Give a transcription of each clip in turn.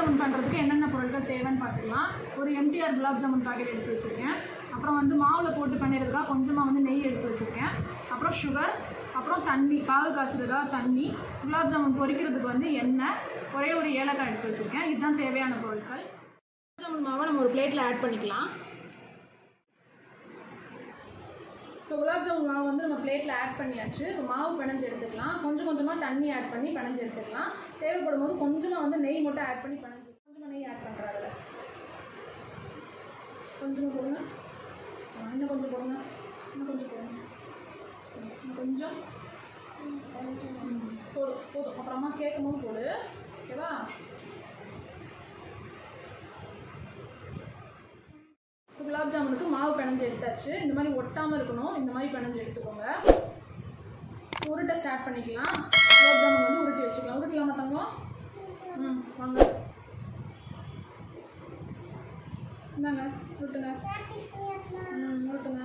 ஜாமுன் பண்ணுறதுக்கு என்னென்ன பொருட்கள் தேவைன்னு பார்த்துக்கலாம். ஒரு எம்டிஆர் குலாப் ஜாமுன் பாக்கெட் எடுத்து வச்சுருக்கேன். அப்புறம் வந்து மாவில் போட்டு பண்ணிடுறதுக்காக கொஞ்சமாக வந்து நெய் எடுத்து வச்சுருக்கேன். அப்புறம் சுகர், அப்புறம் தண்ணி, பாகு காய்ச்சதுக்காக தண்ணி, குலாப் ஜாமுன் பொரிக்கிறதுக்கு வந்து எண்ணெய், ஒரே ஒரு ஏலக்காய் எடுத்து வச்சுருக்கேன். இதுதான் தேவையான பொருட்கள். குலாப் ஜாமுன் மாவை நம்ம ஒரு பிளேட்டில் ஆட் பண்ணிக்கலாம். இப்போ குலாப் ஜாமுன் மாவு வந்து நம்ம பிளேட்டில் ஆட் பண்ணியாச்சு. இப்போ மாவு பிணைஞ்சு எடுத்துக்கலாம். கொஞ்சம் கொஞ்சமாக தண்ணி ஆட் பண்ணி பிணைஞ்சு எடுத்துக்கலாம். தேவைப்படும் போது கொஞ்சமாக வந்து நெய் மட்டும் ஆட் பண்ணி பிணைஞ்சு, கொஞ்சமாக நெய் ஆட் பண்ணுறாங்க. கொஞ்சமாக போடுங்க, இன்னும் கொஞ்சம் போடுங்க, இன்னும் கொஞ்சம் போடுங்க, கொஞ்சம் போதும் போதும். அப்புறமா கேட்கும் போது போடு, ஓகேவா? குலாப் ஜாமுனுக்கு மாவு பிணைஞ்சு எடுத்தாச்சு. இந்த மாதிரி ஒட்டாமல் இருக்கணும், இந்த மாதிரி பிணைஞ்சு எடுத்துக்கோங்க. உருட்டை ஸ்டார்ட் பண்ணிக்கலாம். குலாப் ஜாமுன் வந்து உருட்டி வச்சுக்கலாம். உருட்டலாமா தங்கம்? வாங்க, இந்தாங்க உருட்டுங்க. உருட்டுங்க.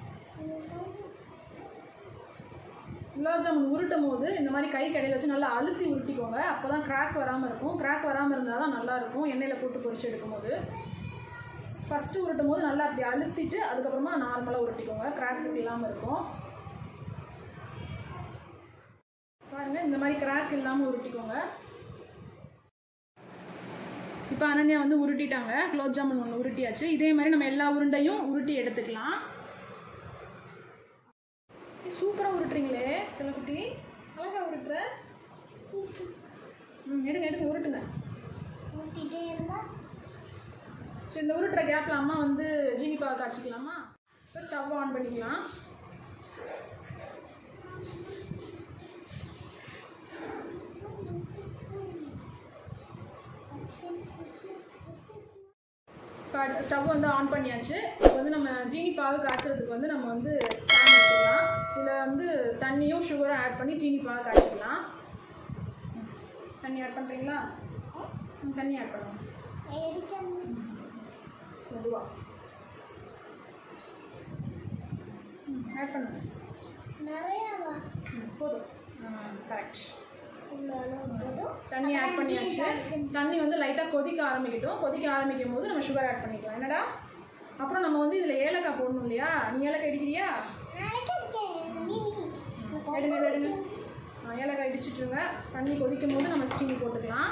குலாப் ஜாமுன் உருட்டும் போது இந்த மாதிரி கை கடையில் வச்சு நல்லா அழுத்தி உருட்டிக்கோங்க. அப்போ தான் கிராக் வராமல் இருக்கும். கிராக் வராமல் இருந்தால் தான் நல்லாயிருக்கும் எண்ணெயில் போட்டு பொரிச்சு எடுக்கும் போது. ஃபஸ்ட்டு உருட்டும் போது நல்லா அப்படி அழுத்திட்டு அதுக்கப்புறமா நார்மலாக உருட்டிக்கோங்க, கிராக் இல்லாமல் இருக்கும். பாருங்கள், இந்த மாதிரி கிராக் இல்லாமல் உருட்டிக்கோங்க. இப்போ அனன்யா வந்து உருட்டிட்டாங்க. குலாப் ஜாமுன் ஒன்று உருட்டியாச்சு. இதே மாதிரி நம்ம எல்லா உருண்டையும் உருட்டி எடுத்துக்கலாம். சூப்பராக உருட்டுறீங்களே செல்லக்குட்டி, அழகா உருட்டுற. எடுங்க எடுங்க, உருட்டுங்க. சரி, இந்த உருட்டுற கேப்பில் அம்மா வந்து ஜீனி பாகு காய்ச்சிக்கலாமா? இப்போ ஸ்டவ் ஆன் பண்ணிக்கலாம். ஸ்டவ் வந்து ஆன் பண்ணியாச்சு. இப்போ வந்து நம்ம ஜீனி பாகு காய்ச்சறதுக்கு வந்து நம்ம வந்து பேன் வச்சுக்கலாம். இதில் வந்து தண்ணியும் சுகரும் ஆட் பண்ணி ஜீனி பாகு காய்ச்சிக்கலாம். தண்ணி ஆட் பண்ணுறீங்களா? தண்ணி ஆட் பண்ணுவோம் மெதுவா. ஆட் பண்ணுங்க. போதும், கரெக்ட். தண்ணி ஆட் பண்ணியாச்சு. தண்ணி வந்து லைட்டாக கொதிக்க ஆரம்பிக்கட்டும். கொதிக்க ஆரம்பிக்கும் போது நம்ம சுகர் ஆட் பண்ணிக்கலாம். என்னடா, அப்புறம் நம்ம வந்து இதில் ஏலக்காய் போடணும் இல்லையா? நீ ஏலக்காய் இடிக்கிறியா? எடுங்க எடுங்க. ஏலக்காய் இடிச்சிட்டுருங்க. தண்ணி கொதிக்கும் போது நம்ம சீனி போட்டுக்கலாம்.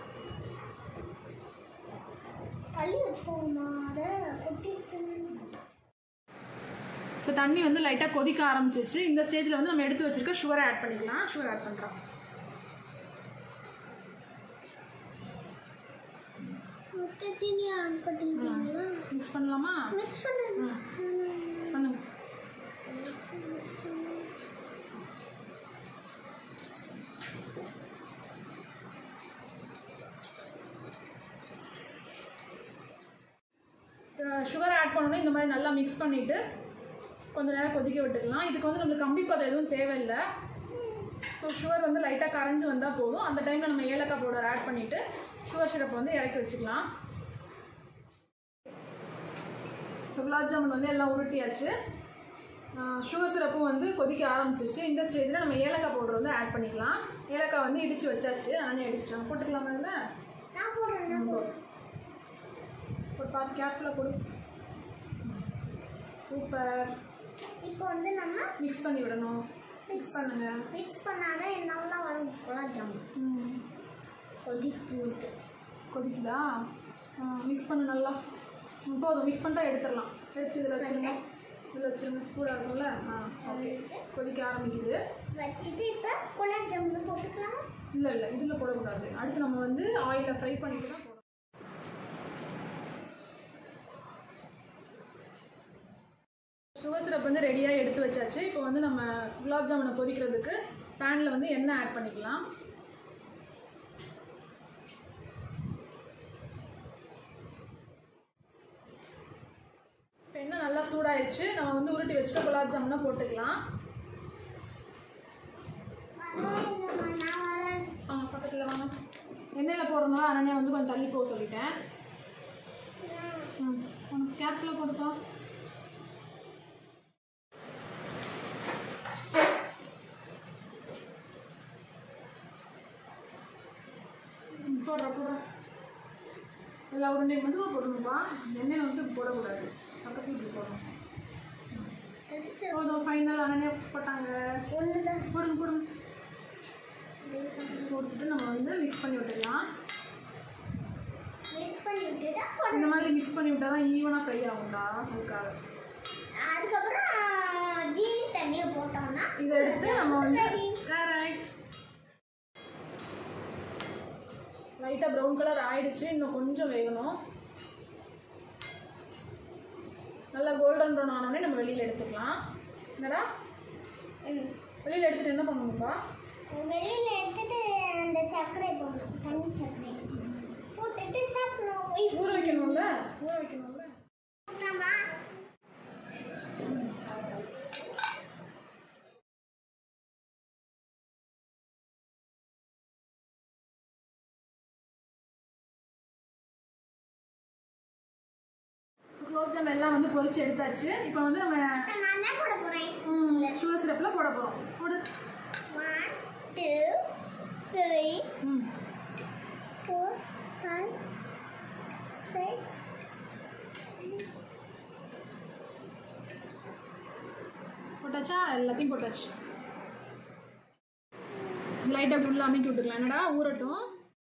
இப்போ தண்ணி வந்து லைட்டாக கொதிக்க ஆரம்பிச்சிச்சு. இந்த ஸ்டேஜில் வந்து நம்ம எடுத்து வச்சிருக்க சுகரை ஆட் பண்ணிக்கலாம். சுகர் ஆட் பண்ணுறோம். மிக்ஸ் பண்ணலாமா? பண்ணுங்க. சுகர் ஆட் பண்ணணும். இந்த மாதிரி நல்லா மிக்ஸ் பண்ணிவிட்டு கொஞ்சம் நேரம் கொதிக்க விட்டுக்கலாம். இதுக்கு வந்து நம்மளுக்கு கம்பி பதம் எதுவும் தேவையில்லை. ஸோ சுகர் வந்து லைட்டாக கரைஞ்சி வந்தால் போதும். அந்த டைமில் நம்ம ஏலக்காய் பவுடர் ஆட் பண்ணிவிட்டு சுகர் சிரப் வந்து இறக்கி வச்சுக்கலாம். குலாப் ஜாமுன் வந்து எல்லாம் உருட்டியாச்சு. சுகர் சிரப்பும் வந்து கொதிக்க ஆரம்பிச்சிருச்சு. இந்த ஸ்டேஜில் நம்ம ஏலக்காய் பவுடர் வந்து ஆட் பண்ணிக்கலாம். ஏலக்காய் வந்து இடித்து வச்சாச்சு. ஆனால் இடிச்சிட்டாங்க. போட்டுக்கலாமா? இல்லை, ஒரு பார்த்து கேர்ஃபுல்லாக போடு. சூப்பர். இப்போ வந்து நம்ம மிக்ஸ் பண்ணி விடணும். மிக்ஸ் பண்ணுங்க. மிக்ஸ் பண்ணாதான் நல்லா வரும் குலாப் ஜாமுன். கொதிக்குதா? மிக்ஸ் பண்ண நல்லா. போதும், மிக்ஸ் பண்ணிட்டா எடுத்துடலாம். எடுத்து இதில் வச்சுருங்க. இதில் வச்சுருங்க. சூடாக இருக்கும்ல? ஓகே. கொதிக்க ஆரம்பிக்குது. வச்சுட்டு இப்போ குலாப் ஜாமுன் போட்டுக்கலாம். இல்லை இல்லை, இதில் போடக்கூடாது. அடுத்து நம்ம வந்து ஆயிலில் ஃப்ரை பண்ணிட்டு தான் போடணும். சுகர் சிரப் வந்து ரெடியாக எடுத்து வச்சாச்சு. இப்போ வந்து நம்ம குலாப் ஜாமுனை பொரிக்கிறதுக்கு பேனில் வந்து எண்ணெய் ஆட் பண்ணிக்கலாம். இப்போ எண்ணெய் நல்லா சூடாயிடுச்சு. நம்ம வந்து உருட்டி வச்சுட்டு குலாப் ஜாமுனை போட்டுக்கலாம். பக்கத்தில் வாங்க. எண்ணெயில் போடுறதுனால அனன்யா வந்து கொஞ்சம் தள்ளி போக சொல்லிட்டேன். உனக்கு கேர்ஃபுல்லாக போட்டுக்கோ. போடுற எல்லா உருண்டையும் மெதுவாக போடணும்பா. எண்ணெயில் வந்து போடக்கூடாது, பக்கத்தில் இப்படி போடணும். போதும், ஃபைனல் அண்ணனே போட்டாங்க. போடுங்க போடுங்க. போட்டுட்டு நம்ம வந்து மிக்ஸ் பண்ணி விட்டுடலாம். இந்த மாதிரி மிக்ஸ் பண்ணி விட்டா தான் ஈவனாக ஃப்ரை ஆகும்டா. அதுக்காக அதுக்கப்புறம் ஜீனி தண்ணியை போட்டோம்னா இதை எடுத்து நம்ம வந்து கரெக்ட் லைட்டாக ப்ரௌன் கலர் ஆயிடுச்சு. இன்னும் கொஞ்சம் வேகணும். நல்லா கோல்டன் ப்ரௌன் ஆனோடனே நம்ம வெளியில் எடுத்துக்கலாம். என்னடா வெளியில் எடுத்துட்டு என்ன பண்ணணும்ப்பா? வெளியில் எடுத்துட்டு அந்த சர்க்கரை போடணும், தண்ணி சர்க்கரை போட்டுட்டு சாப்பிடணும். ஊற வைக்கணும்ல, ஊற வைக்கணும்ல. குலோப் ஜாம் எல்லாம் வந்து பொரிச்சு எடுத்தாச்சு. இப்போ வந்து நம்ம நான் தான் போட போறேன். சுகர் சிரப்பில் போட போகிறோம். போடு. 1 2 3 4 5 6 போட்டாச்சா? எல்லாத்தையும் போட்டாச்சு. லைட்டாக அப்படி உள்ள அமைக்கி விட்டுக்கலாம். என்னடா ஊறட்டும்.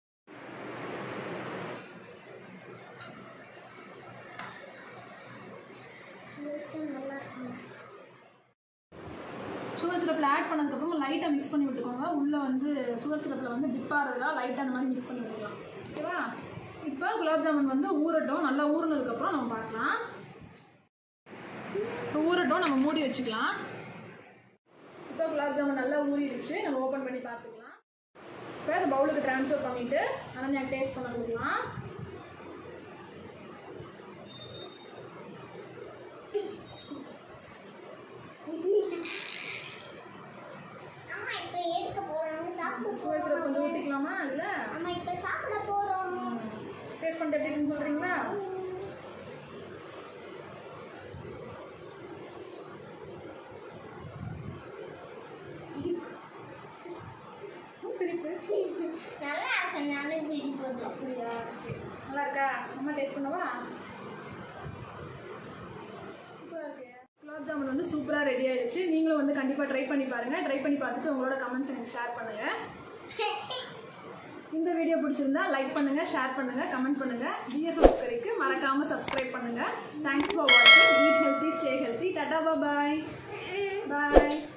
நல்லா இருக்கும். சுகர் சிரப்பில் ஆட் பண்ணதுக்கப்புறம் லைட்டாக மிக்ஸ் பண்ணி விட்டுக்கோங்க. உள்ளே வந்து சுகர் சிரப்பில் வந்து டிப் ஆகிறதா லைட்டாக அந்த மாதிரி மிக்ஸ் பண்ணி விட்டுக்கலாம். ஓகேவா? இப்போ குலாப் ஜாமுன் வந்து ஊறட்டும். நல்லா ஊறினதுக்கப்புறம் நம்ம பார்க்கலாம். இப்போ ஊறட்டும், நம்ம மூடி வச்சுக்கலாம். இப்போ குலாப் ஜாமுன் நல்லா ஊறிடுச்சு. நம்ம ஓப்பன் பண்ணி பார்த்துக்கலாம். இப்போ அதை பவுலுக்கு ட்ரான்ஸ்ஃபர் பண்ணிவிட்டு அனன்யா டேஸ்ட் பண்ண கொடுக்கலாம். சுகர் சிரப் கொஞ்சம் ஊற்றிக்கலாமா? இல்லை நம்ம இப்போ சாப்பிட போகிறோம். டேஸ்ட் பண்ணிட்டு எப்படி இருக்குன்னு சொல்கிறீங்களா? சிரிப்பு நல்லா இருக்கு. நல்லா சிரிப்பது. அப்படியா? சரி, நல்லா இருக்கா? அம்மா டேஸ்ட் பண்ணவா? சூப்பராக இருக்கு. குலாப் ஜாமுன் வந்து சூப்பராக ரெடி ஆயிடுச்சு. நீங்களும் வந்து கண்டிப்பாக ட்ரை பண்ணி பாருங்கள். ட்ரை பண்ணி பார்த்துட்டு உங்களோட கமெண்ட்ஸ் எனக்கு ஷேர் பண்ணுங்கள். இந்த வீடியோ பிடிச்சிருந்தா லைக் பண்ணுங்கள், ஷேர் பண்ணுங்கள், கமெண்ட் பண்ணுங்கள். BFF குக்கரிக்கு மறக்காமல் சப்ஸ்கிரைப் பண்ணுங்கள். தேங்க்ஸ் ஃபார் வாட்சிங். Eat healthy, stay healthy. Tata, bye பாய்.